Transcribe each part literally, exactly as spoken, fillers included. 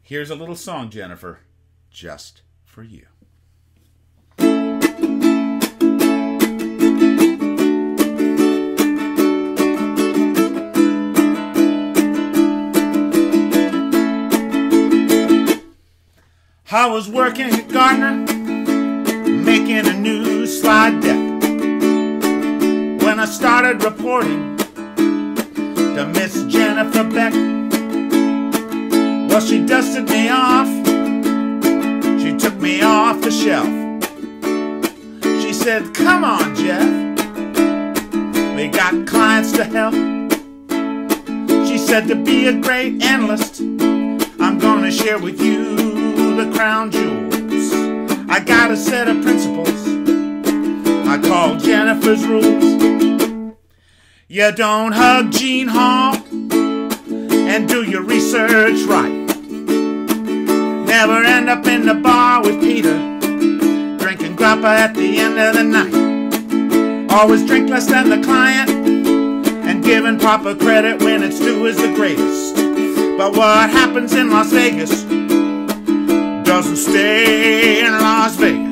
Here's a little song, Jennifer, just for you. I was working at Gardner, making a new slide deck, when I started reporting to Miss Jennifer Beck. Well, she dusted me off, she took me off the shelf. She said, "Come on, Jeff, we got clients to help." She said, "To be a great analyst, I'm gonna share with you the crown jewels. I got a set of principles I call Jennifer's rules. You don't hug Gene Hall and do your research right. Never end up in the bar with Peter, drinking grappa at the end of the night. Always drink less than the client, and giving proper credit when it's due is the greatest. But what happens in Las Vegas doesn't stay in Las Vegas."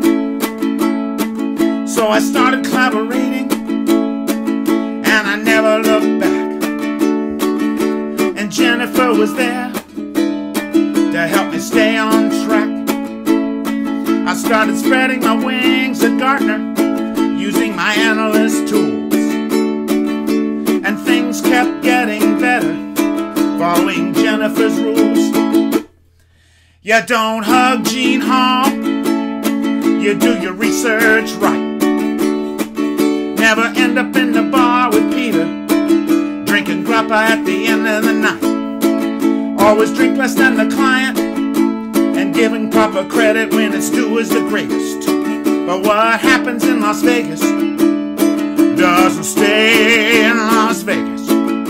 So I started collaborating, and I never looked back. And Jennifer was there to help me stay on track. I started spreading my wings at Gardner, using my analyst tools, and things kept getting better, following Jennifer's rules. You don't hug Gene Hall, you do your research right. Never end up in the bar with Peter, drinking grappa at the end of the night. Always drink less than the client, and giving proper credit when it's due is the greatest. But what happens in Las Vegas doesn't stay in Las Vegas.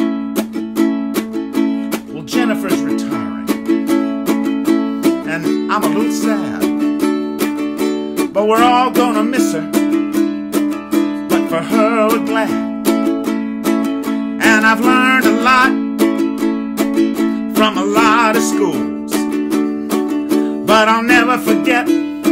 Well, Jennifer's retiring, and I'm a little sad, but we're all gonna miss her. But for her we're glad, and I've learned a lot from a lot of schools, but I'll never forget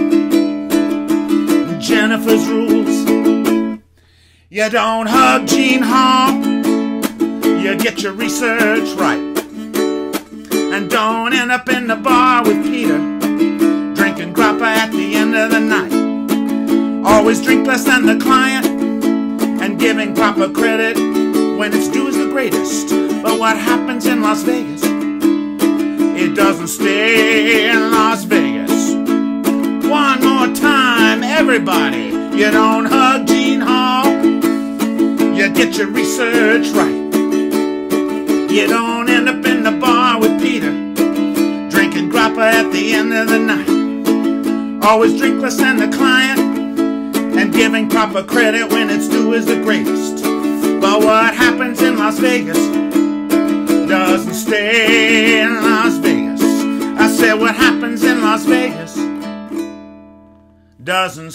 Jennifer's rules. You don't hug Gene Hall, you get your research right. And don't end up in the bar with Peter, drinking grappa at the end of the night. Always drink less than the client, and giving proper credit when it's due is the greatest. But what happens in Las Vegas, it doesn't stay in Las Vegas. One more time, everybody. You don't hug Gene Hall, you get your research right. You don't end up in the bar with Peter, drinking grappa at the end of the night. Always drink less than the client, and giving proper credit when it's due is the greatest. But what happens in Las Vegas doesn't stay in Las Vegas. I said what happens in Las Vegas doesn't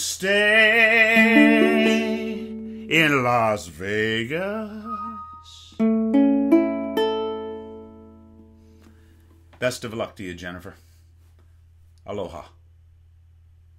stay in Las Vegas. Best of luck to you, Jennifer. Aloha.